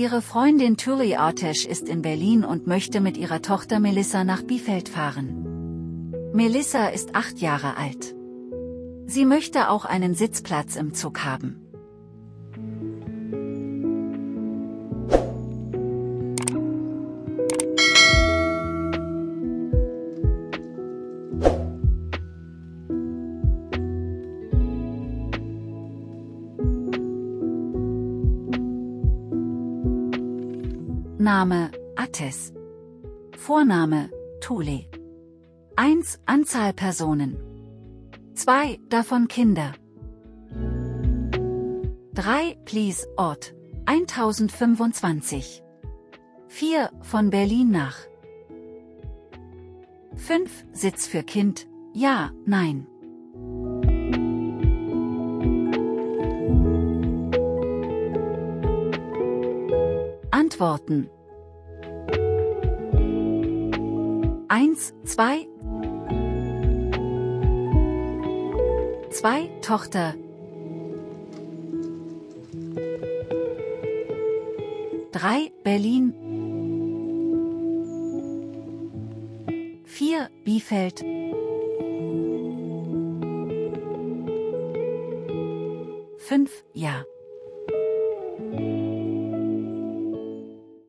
Ihre Freundin Tuli Artesch ist in Berlin und möchte mit ihrer Tochter Melissa nach Bielefeld fahren. Melissa ist 8 Jahre alt. Sie möchte auch einen Sitzplatz im Zug haben. Name: Ates. Vorname: Tuli. 1. Anzahl Personen. 2. Davon Kinder. 3. Please, Ort: 1025. 4. Von Berlin nach. 5. Sitz für Kind: Ja, Nein. Antworten: 1, 2. 2. Tochter. 3. Berlin. 4. Bielefeld. 5. Ja.